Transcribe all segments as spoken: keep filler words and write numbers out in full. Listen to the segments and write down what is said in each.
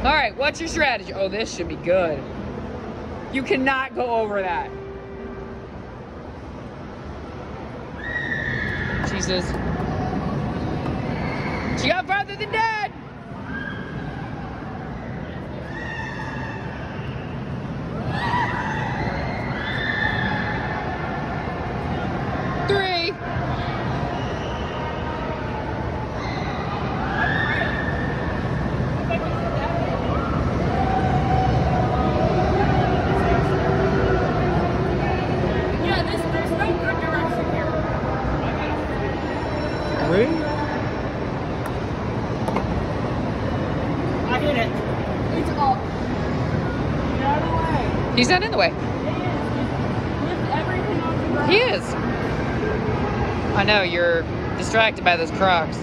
All right, what's your strategy? Oh, this should be good. You cannot go over that. Jesus. She got farther than Dad. Three. Yeah, this, there's no good direction here. Three? I hit it. It's up. Get out of the way. He's not in the way. It is. Lift everything off the ground. He is. I know, you're distracted by those Crocs.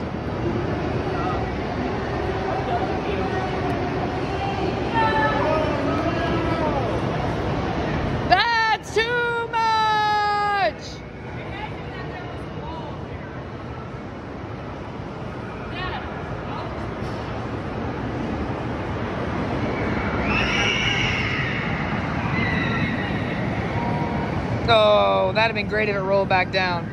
That's too much! Oh, that'd have been great if it rolled back down.